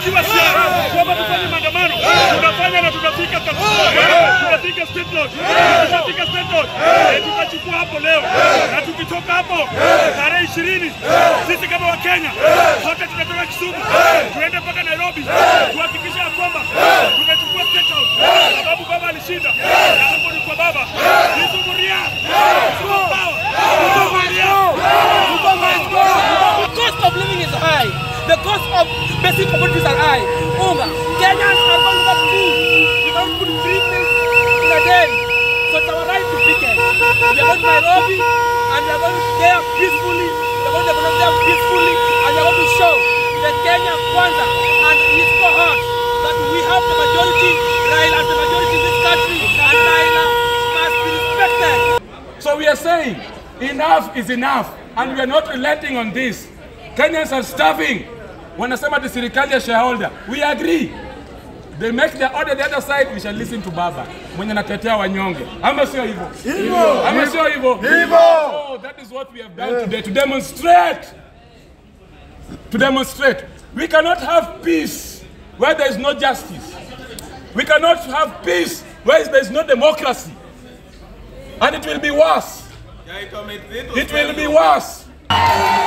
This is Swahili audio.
tukiwa Siaya kwamba tufanye maandamano, tunafanya na tunafika tunafika State Lodge, tunafika State Lodge, tutachukua hapo leo, na tukitoka hapo tarehe 20 sisi kama wa Kenya sote tunatoka Kisumu tuende mpaka Nairobi kuhakikisha kwamba tumechukua State House, sababu baba alishinda, na hapo ni kwa baba. The cost of living is high. The cost of basic commodities are high. Kenyans are going to have food. We don't put 3 meals in a day. So it's our right to pick it. We are going to Nairobi and we are going there peacefully. We are going to develop there peacefully and we are going to show the Kenya Kwanza and his cohorts that we have the majority, Raila has the majority in this country, and Raila must be respected. So we are saying enough is enough and we are not relenting on this. Kenyans are starving. Wanasema the serikali ya shareholder. We agree. They make their order the other side, we shall listen to baba. Mwenye natetea wanyonge. Ama sio hivyo? Hivyo. Ama sio hivyo? Hivyo. So that is what we have done today, to demonstrate. To demonstrate. We cannot have peace where there is no justice. We cannot have peace where there is no democracy. And it will be worse. It will be worse.